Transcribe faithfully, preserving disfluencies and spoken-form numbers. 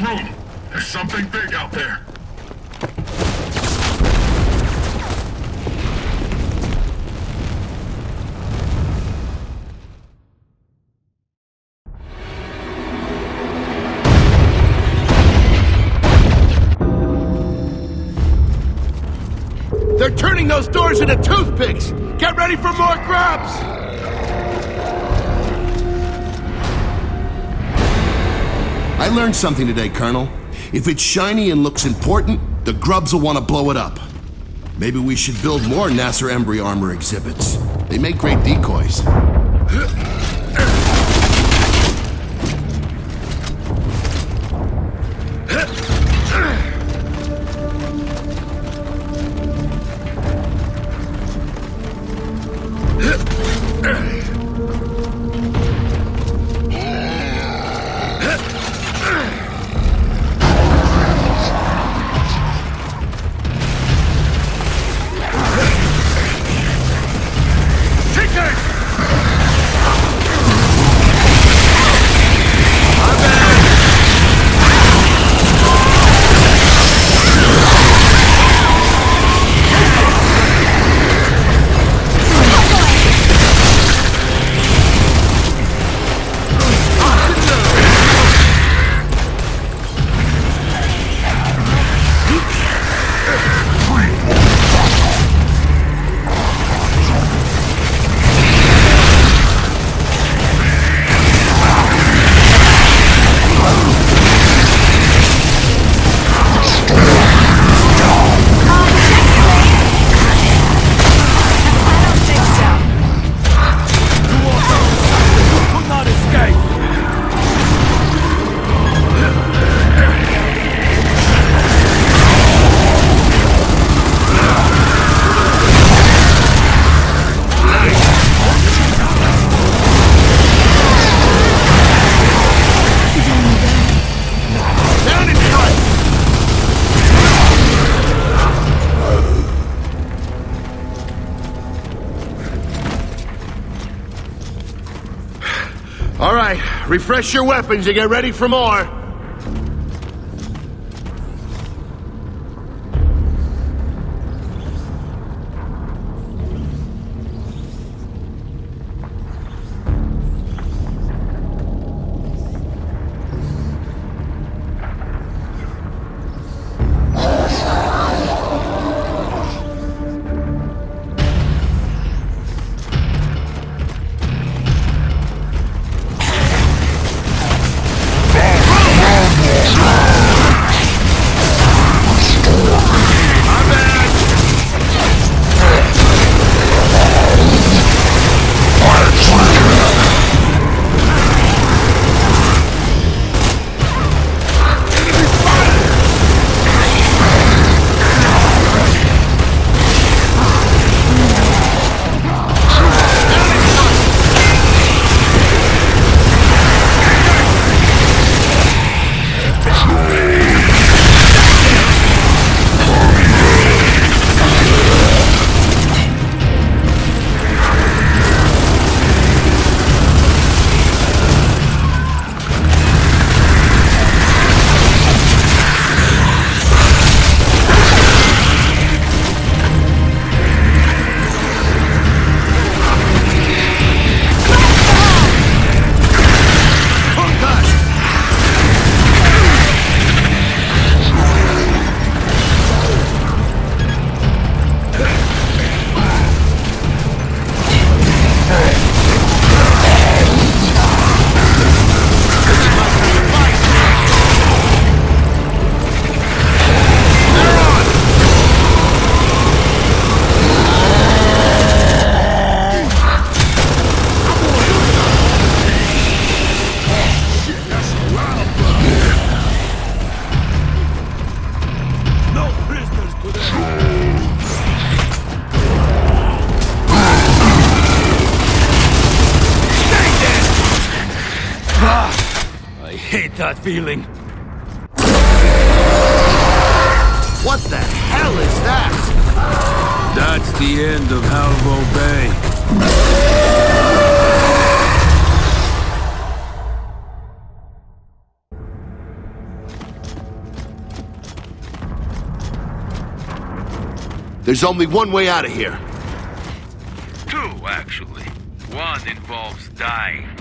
room. There's something big out there. They're turning those doors into toothpicks! Get ready for more grubs! I learned something today, Colonel. If it's shiny and looks important, the grubs will want to blow it up. Maybe we should build more Nasser Embry armor exhibits. They make great decoys. All right, refresh your weapons and get ready for more. That feeling. What the hell is that? That's the end of Halvo Bay. There's only one way out of here. Two, actually. One involves dying.